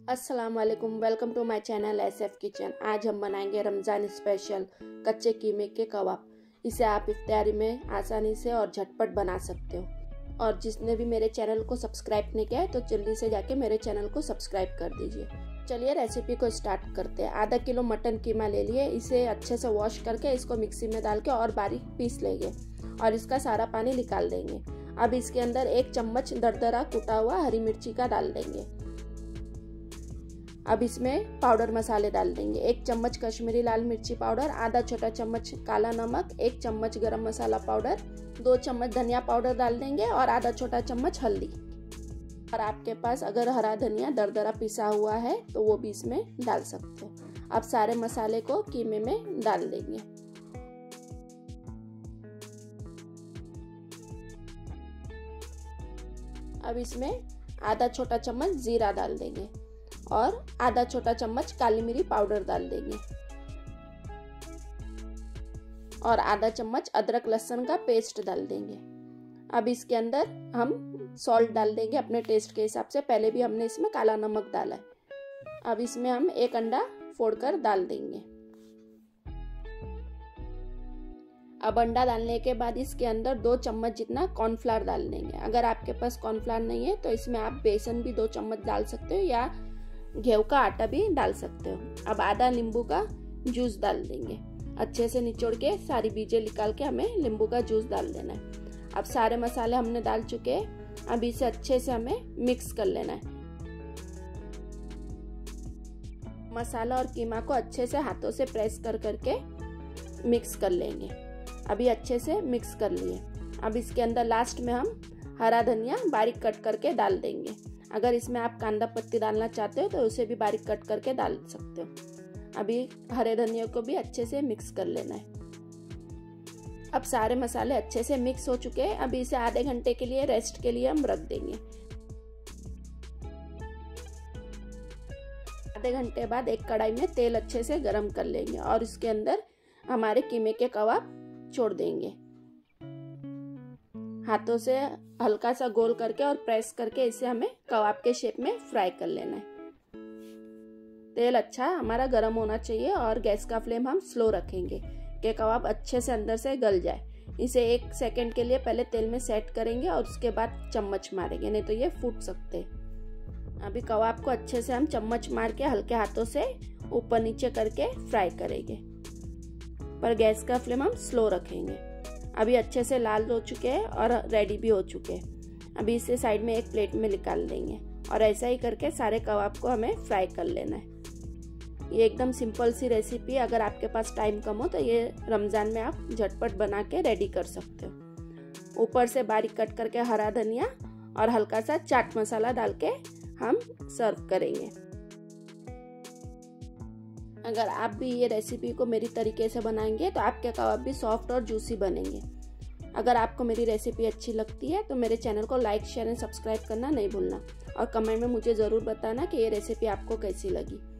अस्सलाम वालेकुम, welcome to my channel SF Kitchen. आज हम बनाएंगे रमज़ान स्पेशल कच्चे कीमे के कबाब। इसे आप इफ्तारी में आसानी से और झटपट बना सकते हो। और जिसने भी मेरे चैनल को सब्सक्राइब नहीं किया है तो जल्दी से जाके मेरे चैनल को सब्सक्राइब कर दीजिए। चलिए रेसिपी को स्टार्ट करते हैं। आधा किलो मटन कीमा ले लिए। इसे अच्छे से वॉश करके इसको मिक्सी में डाल के और बारीक पीस लेंगे और इसका सारा पानी निकाल देंगे। अब इसके अंदर 1 चम्मच दरदरा कुटा हुआ हरी मिर्ची का डाल देंगे। अब इसमें पाउडर मसाले डाल देंगे। 1 चम्मच कश्मीरी लाल मिर्ची पाउडर, आधा छोटा चम्मच काला नमक, 1 चम्मच गरम मसाला पाउडर, 2 चम्मच धनिया पाउडर डाल देंगे और आधा छोटा चम्मच हल्दी। और आपके पास अगर हरा धनिया दरदरा पिसा हुआ है तो वो भी इसमें डाल सकते हो। अब सारे मसाले को कीमे में डाल देंगे। अब इसमें आधा छोटा चम्मच जीरा डाल देंगे और आधा छोटा चम्मच काली मिरी पाउडर डाल देंगे और आधा चम्मच अदरक लहसुन का पेस्ट डाल देंगे। अब इसके अंदर हम सॉल्ट डाल देंगे अपने टेस्ट के हिसाब से। पहले भी हमने इसमें काला नमक डाला है। अब इसमें हम 1 अंडा फोड़कर डाल देंगे। अब अंडा डालने के बाद इसके अंदर 2 चम्मच जितना कॉर्नफ्लावर डाल देंगे। अगर आपके पास कॉर्नफ्लावर नहीं है तो इसमें आप बेसन भी 2 चम्मच डाल सकते हो या गेहूं का आटा भी डाल सकते हो। अब आधा नींबू का जूस डाल देंगे। अच्छे से निचोड़ के सारी बीजें निकाल के हमें नींबू का जूस डाल देना है। अब सारे मसाले हमने डाल चुके हैं। अब इसे अच्छे से हमें मिक्स कर लेना है। मसाला और कीमा को अच्छे से हाथों से प्रेस कर करके मिक्स कर लेंगे। अभी अच्छे से मिक्स कर लिए। अब इसके अंदर लास्ट में हम हरा धनिया बारीक कट करके डाल देंगे। अगर इसमें आप कांदा पत्ती डालना चाहते हो तो उसे भी बारीक कट करके डाल सकते हो। अभी हरे धनिया को भी अच्छे से मिक्स कर लेना है। अब सारे मसाले अच्छे से मिक्स हो चुके हैं। अभी इसे आधे घंटे के लिए रेस्ट के लिए हम रख देंगे। आधे घंटे बाद एक कढ़ाई में तेल अच्छे से गरम कर लेंगे और इसके अंदर हमारे कीमे के कबाब छोड़ देंगे। हाथों से हल्का सा गोल करके और प्रेस करके इसे हमें कबाब के शेप में फ्राई कर लेना है। तेल अच्छा हमारा गर्म होना चाहिए और गैस का फ्लेम हम स्लो रखेंगे कि कबाब अच्छे से अंदर से गल जाए। इसे 1 सेकंड के लिए पहले तेल में सेट करेंगे और उसके बाद चम्मच मारेंगे, नहीं तो ये फूट सकते हैं। अभी कबाब को अच्छे से हम चम्मच मार के हल्के हाथों से ऊपर नीचे करके फ्राई करेंगे, पर गैस का फ्लेम हम स्लो रखेंगे। अभी अच्छे से लाल हो चुके हैं और रेडी भी हो चुके हैं। अभी इसे साइड में एक प्लेट में निकाल देंगे और ऐसा ही करके सारे कबाब को हमें फ्राई कर लेना है। ये एकदम सिंपल सी रेसिपी है। अगर आपके पास टाइम कम हो तो ये रमज़ान में आप झटपट बना के रेडी कर सकते हो। ऊपर से बारीक कट करके हरा धनिया और हल्का सा चाट मसाला डाल के हम सर्व करेंगे। अगर आप भी ये रेसिपी को मेरी तरीके से बनाएंगे तो आपके कबाब भी सॉफ्ट और जूसी बनेंगे। अगर आपको मेरी रेसिपी अच्छी लगती है तो मेरे चैनल को लाइक, शेयर एंड सब्सक्राइब करना नहीं भूलना और कमेंट में मुझे ज़रूर बताना कि ये रेसिपी आपको कैसी लगी।